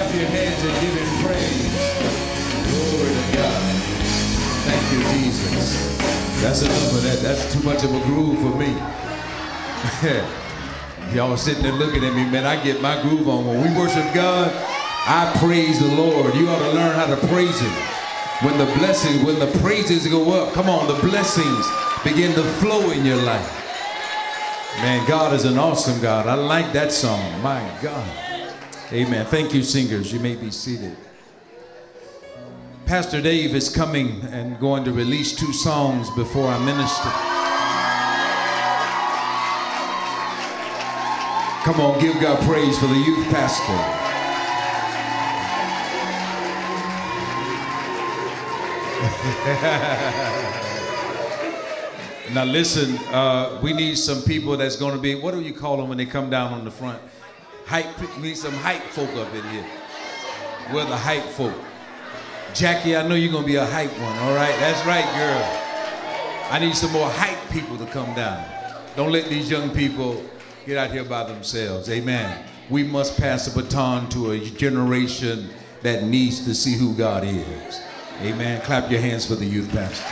clap your hands and give him praise. Glory to God. Thank you, Jesus. That's enough of that. That's too much of a groove for me. Y'all sitting there looking at me, man. I get my groove on. When we worship God, I praise the Lord. You ought to learn how to praise him. When the blessings, when the praises go up, come on, the blessings begin to flow in your life. Man, God is an awesome God. I like that song. My God. Amen. Thank you, singers. You may be seated. Pastor Dave is coming and going to release 2 songs before I minister. Come on, give God praise for the youth pastor. Now listen, we need some people that's going to be, what do you call them when they come down on the front? Hype, we need some hype folk up in here. We're the hype folk. Jackie, I know you're going to be a hype one, all right? That's right, girl. I need some more hype people to come down. Don't let these young people get out here by themselves, amen. We must pass the baton to a generation that needs to see who God is. Amen. Clap your hands for the youth pastor.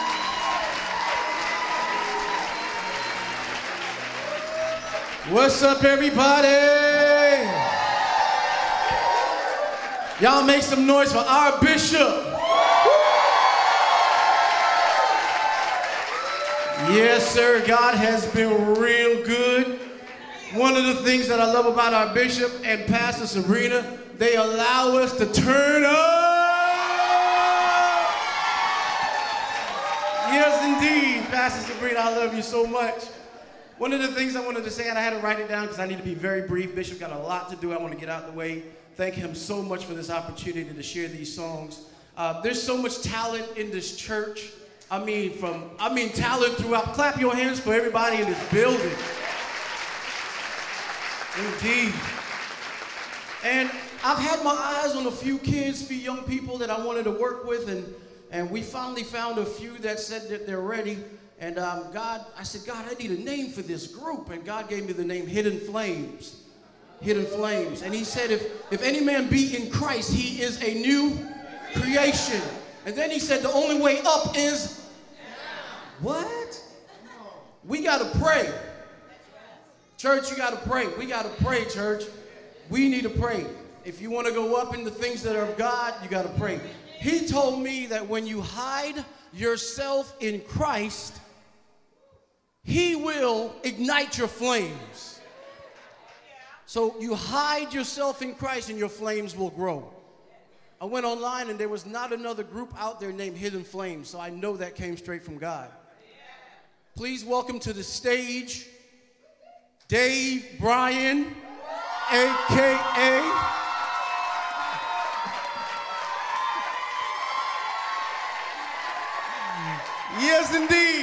What's up, everybody? Y'all make some noise for our bishop. Yes, sir. God has been real good. One of the things that I love about our bishop and Pastor Sabrina, they allow us to turn up. Yes, indeed. Pastor Sabrina, I love you so much. One of the things I wanted to say, and I had to write it down because I need to be very brief. Bishop got a lot to do. I want to get out of the way. Thank him so much for this opportunity to share these songs. There's so much talent in this church. I mean, talent throughout. Clap your hands for everybody in this building. Indeed. And I've had my eyes on a few kids, few young people that I wanted to work with, and we finally found a few that said that they're ready. And I said, God, I need a name for this group. And God gave me the name Hidden Flames. Hidden Flames. And he said, if any man be in Christ, he is a new creation. And then he said, the only way up is what? We got to pray. Church, you got to pray. We got to pray, church. We need to pray. If you want to go up in the things that are of God, you got to pray. He told me that when you hide yourself in Christ, he will ignite your flames. So you hide yourself in Christ and your flames will grow. I went online and there was not another group out there named Hidden Flames, so I know that came straight from God. Please welcome to the stage, Dave Bryan, a.k.a. Yes, indeed.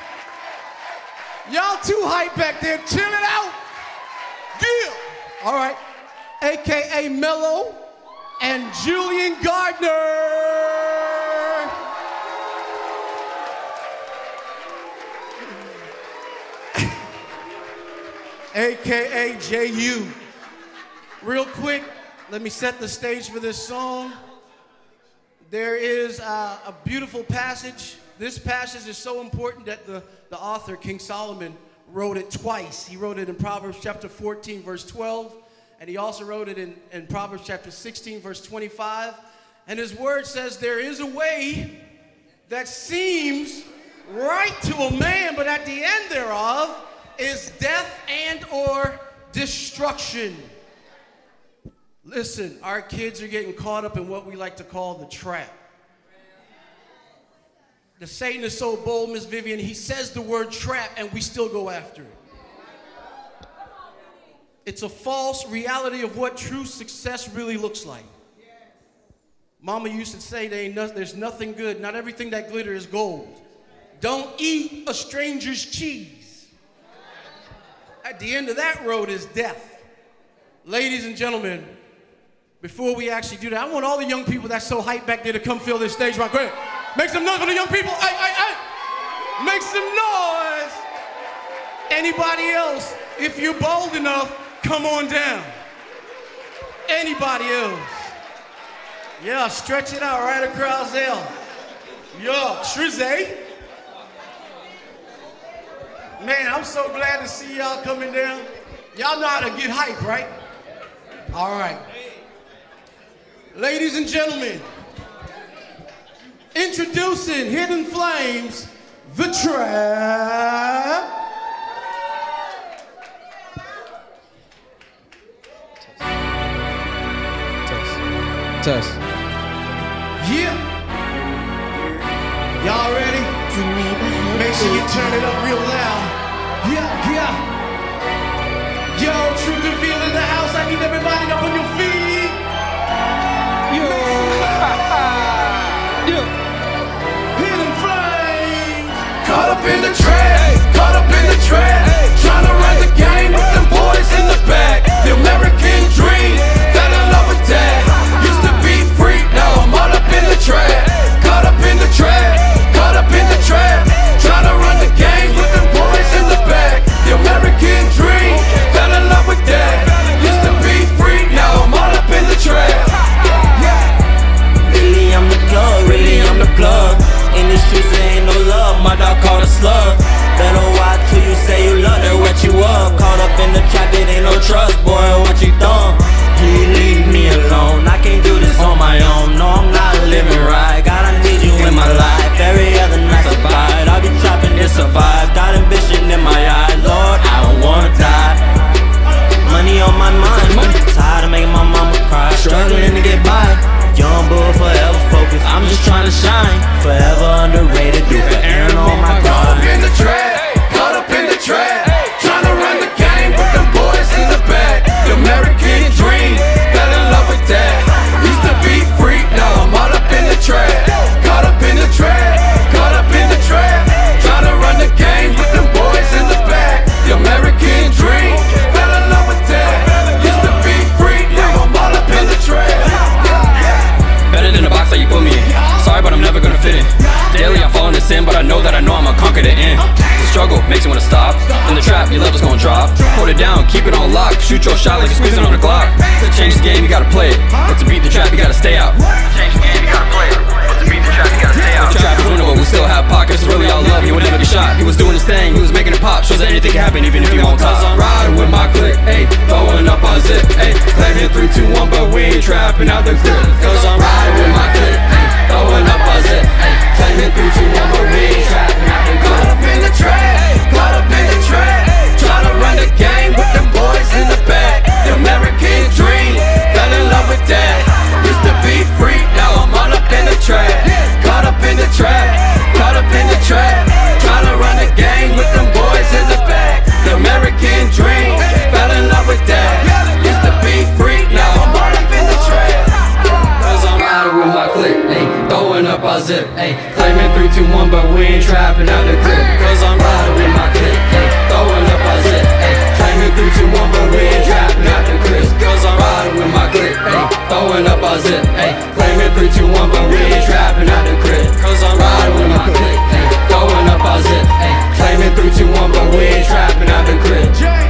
Y'all too hype back there. Chill it out. Yeah. All right. A.k.a. Mellow and Julian Gardner. A.k.a. J.U. Real quick, let me set the stage for this song. There is a beautiful passage. This passage is so important that the author, King Solomon, wrote it twice. He wrote it in Proverbs chapter 14, verse 12, and he also wrote it in Proverbs chapter 16, verse 25. And his word says, there is a way that seems right to a man, but at the end thereof is death and or destruction. Listen, our kids are getting caught up in what we like to call the trap. The Satan is so bold, Miss Vivian, he says the word trap and we still go after it. It's a false reality of what true success really looks like. Mama used to say there's nothing good, not everything that glitters is gold. Don't eat a stranger's cheese. At the end of that road is death. Ladies and gentlemen, before we actually do that, I want all the young people that's so hyped back there to come fill this stage right quick. Make some noise for the young people. Hey, hey, hey. Make some noise. Anybody else, if you're bold enough, come on down. Anybody else? Yeah, stretch it out right across there. Yo, Trizay. Man, I'm so glad to see y'all coming down. Y'all know how to get hype, right? All right. Ladies and gentlemen, introducing Hidden Flames, The Trap. Test. Yeah. Y'all ready? Make sure you turn it up real loud. Yeah, yeah. Yo, Truth Reveal in the house. I need everybody up on your feet. Yo. Yo. Hidden Flames. Caught up in the trap, caught up in the trap. Tryna run the game with them boys in the back. The American dream, fell in love with that. Used to be free, now I'm all up in the trap. Caught up in the trap, caught up in the trap. Tryna run the game with them boys in the back. The American dream, fell in love with that. Used to be free, now I'm all up in the trap. Really, I'm the plug, really, I'm the plug. In these streets, there ain't no love, my dog called a slug. Better watch who you say you love, they wet you up. Caught up in the trap, it ain't no trust, boy, what you done? Please leave me alone, I can't do this on my own. No, I'm not living right, God, I need you in my life. Every other night I fight, I'll be trapping to survive. Got ambition in my eyes, Lord, I don't wanna die. Money on my mind, tired of making my mama cry. Struggling to get by, young bull forever focused. I'm just trying to shine, forever underrated. Do for Aaron on my Caught up grind. in the trap, caught up in the trap. Tryna run the game with them boys in the back. The American dream, fell in love with that. Used to be free, now I'm all up in the trap. Caught up in the trap, caught up in the trap. Tryna run the game with them boys in the back. The American dream, fell in love with that. Used to be free, now I'm all up in the trap. Better than the box that you put me in. Sorry, but I'm never gonna fit in. Daily I fall into sin, but I know that I'ma conquer the end. The struggle makes you wanna stop. In the trap, your level's gonna drop. Hold it down, keep it on lock. Shoot your shot like you're squeezing on the clock. To change the game, you gotta play it. But to beat the trap, you gotta stay out. Change the game, you gotta play it. But to beat the trap, you gotta stay out. The trap is winnable, we still have pockets. Really all love, he would never get shot. He was doing his thing, he was making it pop. Shows that anything can happen, even if you won't top. I'm riding with my clique, ayy, throwing up on zip, ayy. Claiming 3, 2, 1, but we ain't trapping out the grip. Cause I'm riding with my clique, ayy, throwing up on zip, ayy. Claiming 3, 2, 1, but we ain't trapping out the grip. Caught up in the trap, caught up in the trap. Tryna run the game with them boys in the back. The American dream, fell in love with that. Used to be free, now I'm all up in the trap. Caught up in the trap, caught up in the trap. Tryna run the game with them boys in the back. The American dream, fell in love with that. Used to be free, now I'm all up in the trap. Cause I'm riding with my clique, ayy, throwing up our zip, ayy. Claiming 3, 2, 1, but we ain't trapping out the grip. Cause I'm riding with my clique, ayy, throwing up our zip, ayy. Claiming 3, 2, 1, but we ain't trapping out the grip. Cause I'm riding with my clique, ayy, throwing up our zip, ayy. Claiming 3, 2, 1, but we ain't trapping out the grip. Cause I'm riding with my clique, ayy, throwing up our zip, ayy. Claiming 3, 2, 1, but we ain't trapping out the grip.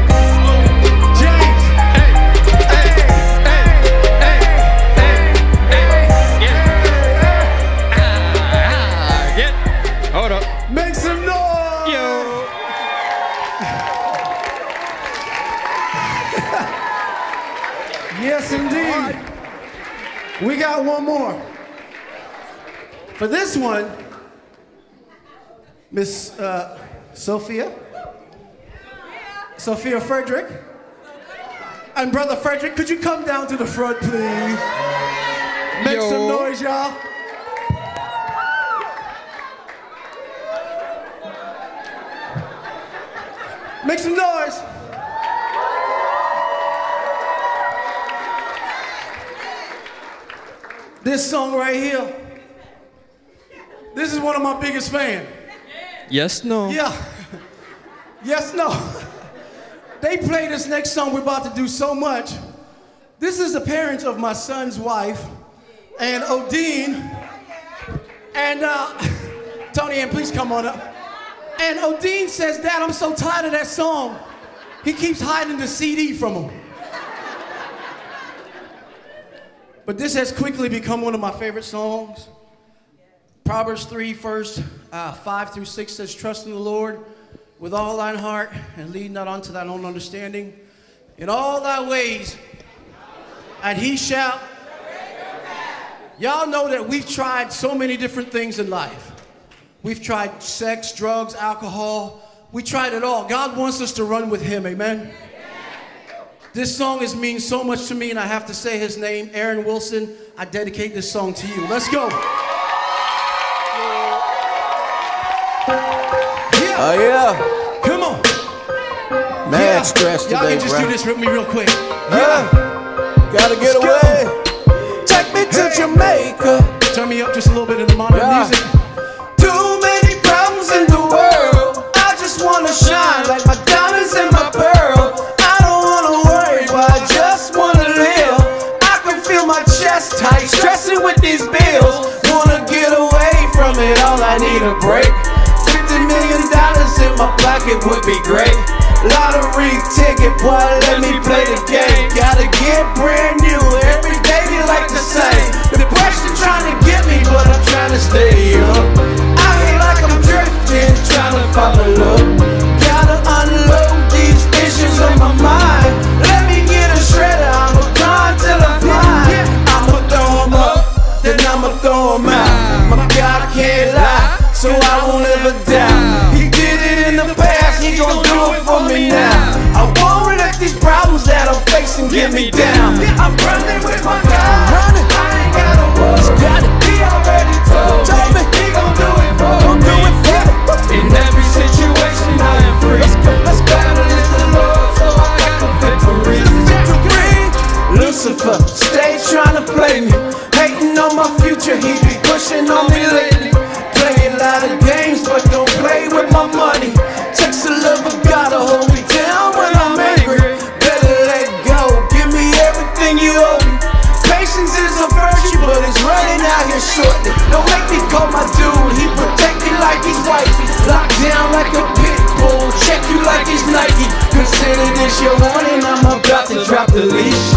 Hold up. Make some noise. Yo. Yes, indeed. We got one more. For this one, Miss Sophia Frederick, and Brother Frederick, could you come down to the front, please? Make some noise, y'all. Make some noise. This song right here, this is one of my biggest fans. Yes, no. Yeah. Yes, no. They play this next song we're about to do so much. This is the parents of my son's wife, and Odine, and Tony, and please come on up. And Odine says, Dad, I'm so tired of that song. He keeps hiding the CD from him. But this has quickly become one of my favorite songs. Proverbs 3, verse 5 through 6 says, trust in the Lord with all thine heart and lead not unto thine own understanding. In all thy ways, and he shall. Y'all know that we've tried so many different things in life. We've tried sex, drugs, alcohol. We tried it all. God wants us to run with him, amen? This song means so much to me, and I have to say his name, Aaron Wilson. I dedicate this song to you. Let's go. Oh yeah. Come on. Mad stress today, y'all can just bro. do this with me real quick. Gotta get away. Take me to Jamaica. Turn me up just a little bit in the modern music. Too many problems in the world. I just wanna shine like my diamonds and my pearl. I don't wanna worry, but I just wanna live. I can feel my chest tight, stressing with these bills. Wanna get away from it all, I need a break. $50 million in my pocket would be great. Lottery ticket, boy, let me play the game. Gotta get brand new every day, they like the same. Depression trying to get me, but I'm trying to stay up. I feel like I'm drifting, trying to follow love. Gotta unload these issues on my mind. Let me get a shredder, I'ma grind till I fly. I'ma throw 'em up, then I'ma throw 'em out. My God can't lie, so I won't ever doubt. He did it in the past, he gon' do it for me now. I won't let these problems that I'm facing get me down. I'm running with my God. I ain't gotta worry. He already told me he gon' do it for me. In every situation I am free. Let's go. Battle is the Lord, so I got the victory. Lucifer, stay trying to play me. Hating on my future, he be pushing on me lately. Play a lot of games, but don't play with my money. Takes the love of God to hold me down when I'm angry. Better let go, give me everything you owe me. Patience is a virtue, but it's running out here shortly. Don't make me call my dude, he protect me like he's wifey. Locked down like a pit bull, check you like he's Nike. Consider this your warning, I'm about to drop the leash.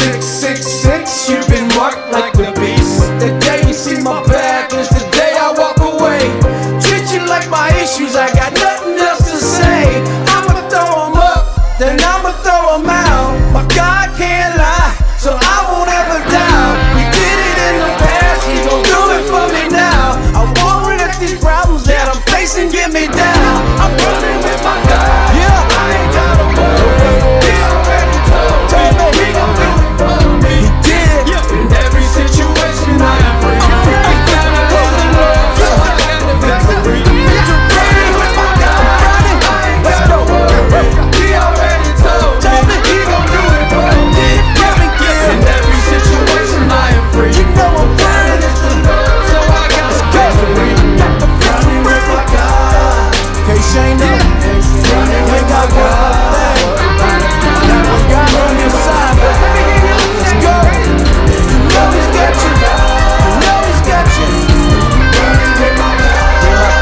666, you've been marked like the beast. The day you see my back is the day I walk away. Treat you like my issues, I got nothing else to say. I'ma throw 'em up, then I'ma throw 'em out. My God can't lie, so I won't ever doubt. He did it in the past, he gon' do it for me now. I won't let these problems that I'm facing get me down. I'm running with my God. Yeah, I ain't gotta worry. He already told me he gon' do it for me. He did. In every situation I am free. I'm free. I gotta love the Lord, so I got the victory. Running with my God. I ain't gotta worry. He already told me he gon' do it for me. In every situation I am free. You know I'm running with the Lord, so I got the victory. Running with my God. Can't say no. Running with my God. Now I got on your side, baby. Let's go. You know he's got you. You know he's got you. Running with my God.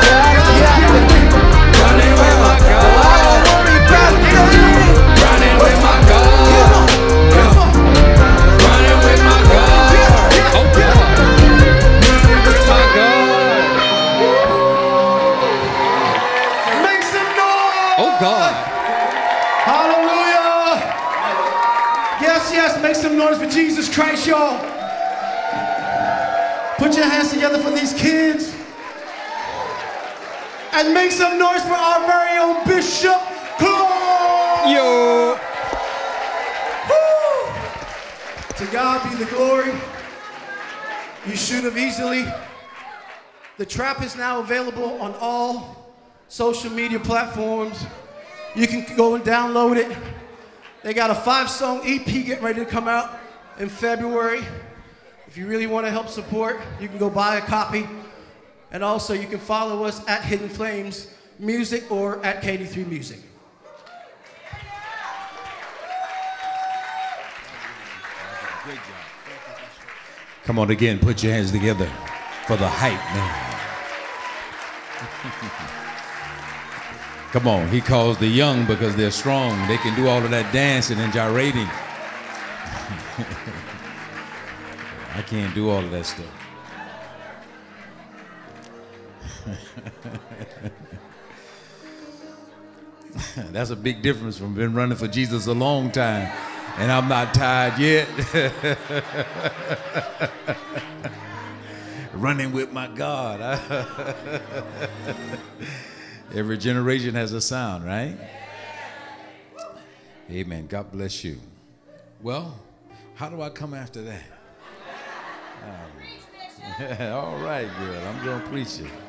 Running with my God. I don't worry about it, baby. Running with my God. Running with my God. Oh God. My God. Make some noise! Oh God. Hallelujah! Yes, yes, make some noise for Jesus Christ, y'all. Put your hands together for these kids. And make some noise for our very own Bishop Claude! Yo. Woo! To God be the glory. You should have easily. The Trap is now available on all social media platforms. You can go and download it. They got a 5-song EP getting ready to come out in February. If you really want to help support, you can go buy a copy. And also you can follow us at Hidden Flames Music or at KD3 Music. Come on again, put your hands together for the hype man. Come on, he calls the young because they're strong. They can do all of that dancing and gyrating. I can't do all of that stuff. That's a big difference from been running for Jesus a long time, and I'm not tired yet. Running with my God. Every generation has a sound, right? Amen. God bless you. Well, how do I come after that? All right, girl. I'm going to preach it.